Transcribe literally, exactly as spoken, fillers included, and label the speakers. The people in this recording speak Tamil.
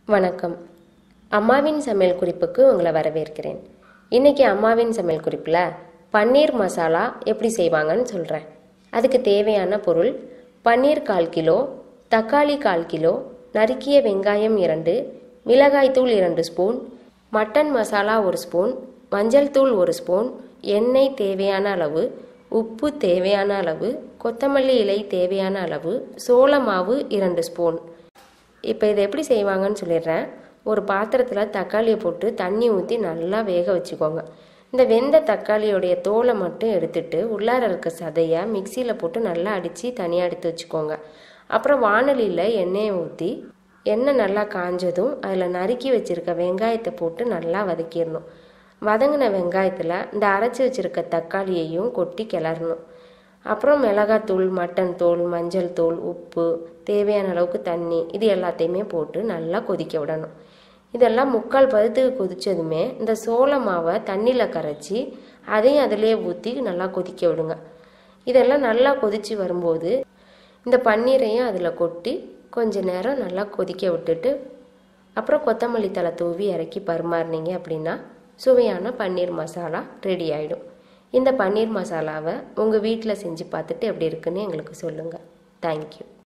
Speaker 1: வணக்கம். அம்மாவின் சமையல் குறிப்புக்கு உங்களை வரவேற்கிறேன். இன்னைக்கு அம்மாவின் சமையல் குறிப்பில் பன்னீர் மசாலா எப்படி செய்வாங்கன்னு சொல்கிறேன். அதுக்கு தேவையான பொருள்: பன்னீர் கால் கிலோ, தக்காளி கால் கிலோ, நறுக்கிய வெங்காயம் இரண்டு, மிளகாய்த்தூள் இரண்டு ஸ்பூன், மட்டன் மசாலா ஒரு ஸ்பூன், மஞ்சள் தூள் ஒரு ஸ்பூன், எண்ணெய் தேவையான அளவு, உப்பு தேவையான அளவு, கொத்தமல்லி இலை தேவையான அளவு, சோள மாவு இரண்டு ஸ்பூன். இப்போ இதை எப்படி செய்வாங்கன்னு சொல்லிடுறேன். ஒரு பாத்திரத்தில் தக்காளியை போட்டு தண்ணி ஊற்றி நல்லா வேக வச்சுக்கோங்க. இந்த வெந்த தக்காளியோடைய தோலை மட்டும் எடுத்துட்டு உள்ளார இருக்க சதையை மிக்சியில் போட்டு நல்லா அடித்து தனியாக எடுத்து வச்சுக்கோங்க. அப்புறம் வாணலியில் எண்ணெயை ஊற்றி எண்ணெய் நல்லா காஞ்சதும் அதில் நறுக்கி வச்சுருக்க வெங்காயத்தை போட்டு நல்லா வதக்கிடணும். வதங்கின வெங்காயத்தில் இந்த அரைச்சி வச்சுருக்க தக்காளியையும் கொட்டி கிளறணும். அப்புறம் மிளகாத்தூள், மட்டன் தூள், மஞ்சள் தூள், உப்பு, தேவையான அளவுக்கு தண்ணி, இது எல்லாத்தையுமே போட்டு நல்லா கொதிக்க விடணும். இதெல்லாம் முக்கால் பதத்துக்கு கொதித்ததுமே இந்த சோள மாவை தண்ணியில் கரைச்சி அதையும் அதிலே ஊற்றி நல்லா கொதிக்க விடுங்க. இதெல்லாம் நல்லா கொதித்து வரும்போது இந்த பன்னீரையும் அதில் கொட்டி கொஞ்ச நேரம் நல்லா கொதிக்க விட்டுட்டு அப்புறம் கொத்தமல்லி தழை தூவி இறக்கி பரிமாறினீங்க அப்படின்னா சுவையான பன்னீர் மசாலா ரெடி ஆகிடும். இந்த பன்னீர் மசாலாவை உங்கள் வீட்டில் செஞ்சு பார்த்துட்டு எப்படி இருக்குன்னு எங்களுக்கு சொல்லுங்கள். தேங்க்யூ.